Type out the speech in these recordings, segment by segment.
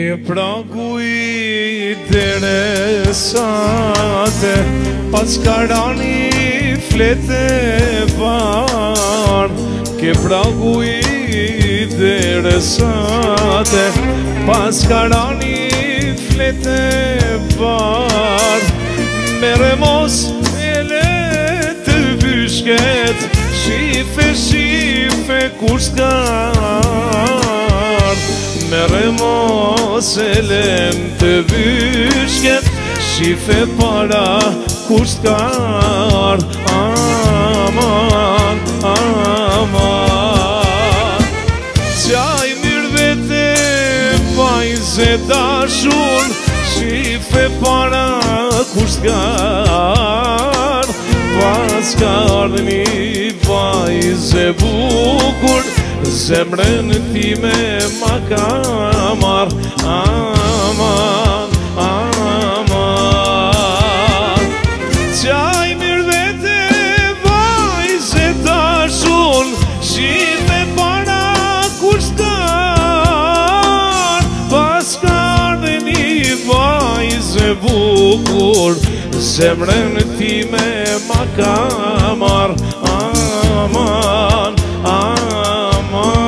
Ke pragu interesante, pas karani flete var. Ke pragu interesante, pas karani flete var. Mere mos ele të vyshket, shife shife kushkar. Mere mos elem të vyshket, shife para kushkar. Aman, aman. Qaj mirë vete vajze dashun, shife para kushkar. Pas ka ardhë një vajze bukur, zemrën time ma ka marrë. Aman, aman. Qaj mirë vete vajze dashun, shife para kushkar. Pas ka ardhë një vajze bukur, zemrën time ma ka marrë. Aman, aman.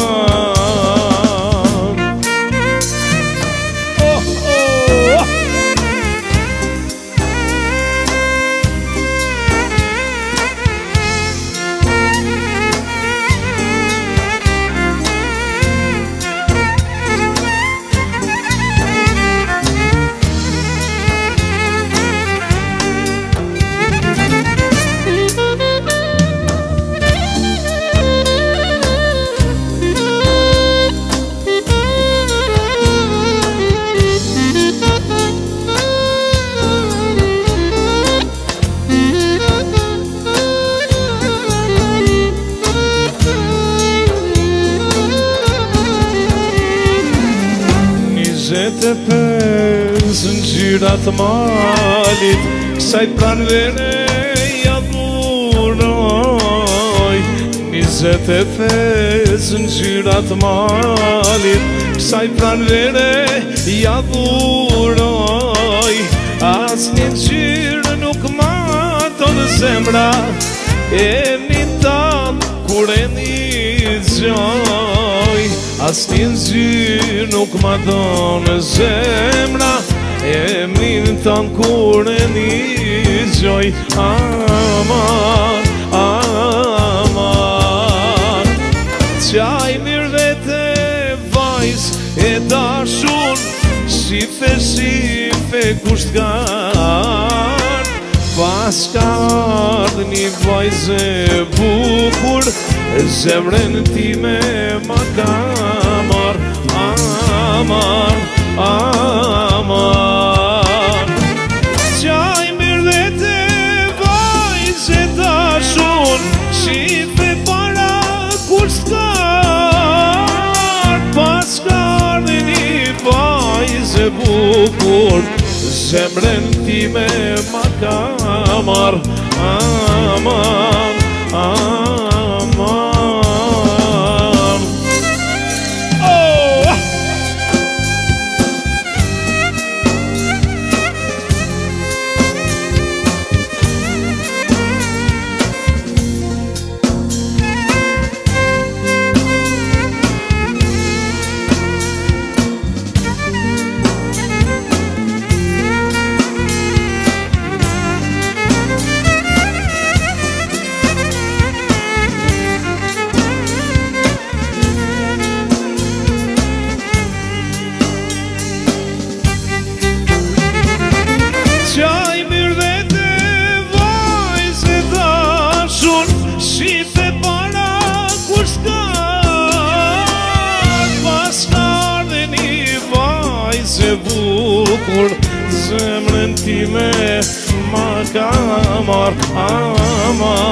Të pesë në gjyrat malit, kësaj pranvere ja dhuroj. 25 në gjyrat malit, kësaj pranvere ja dhuroj. As një gjyrë nuk ma të në zemra, e një tam kur e një gjoj. As një zyrë nuk ma donë zemra, e mrin tanë kur e një gjoj. Aman, aman. Qaj mirë vete vajz e dashun, shife shife kushtkar. Pas ka ardhë një vajze bukur, zemrën time ma ka marrë. Aman, aman. Qaj mirë vete vajze dashun, shife para kushtkar. Pas ka ardhë një vajze bukur, zemrën time ma ka marrë. Aman, aman. Bukur zemrën time ma ka marrë. Aman.